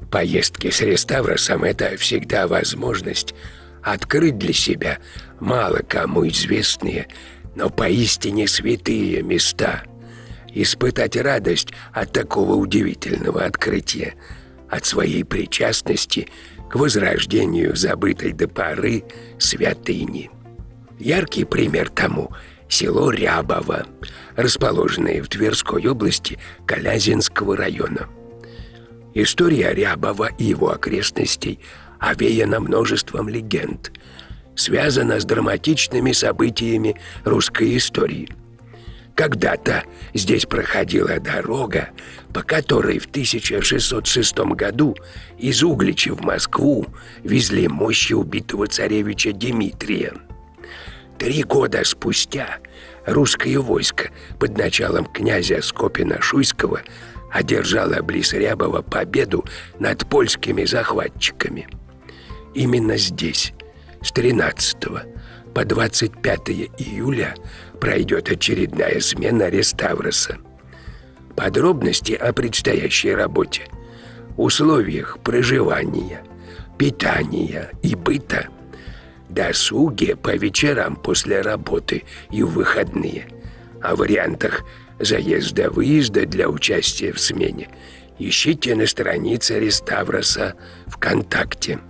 Поездки с Реставросом – это всегда возможность открыть для себя мало кому известные, но поистине святые места, испытать радость от такого удивительного открытия, от своей причастности к возрождению забытой до поры святыни. Яркий пример тому – село Рябово, расположенное в Тверской области Калязинского района. История Рябова и его окрестностей овеяна множеством легенд, связана с драматичными событиями русской истории. Когда-то здесь проходила дорога, по которой в 1606 году из Углича в Москву везли мощи убитого царевича Дмитрия. 3 года спустя русское войско под началом князя Скопина-Шуйского одержало близ Рябова победу над польскими захватчиками. Именно здесь с 13 по 25 июля пройдет очередная смена Реставроса. Подробности о предстоящей работе, условиях проживания, питания и быта, досуге по вечерам после работы и в выходные, о вариантах заезда-выезда для участия в смене ищите на странице Реставроса ВКонтакте.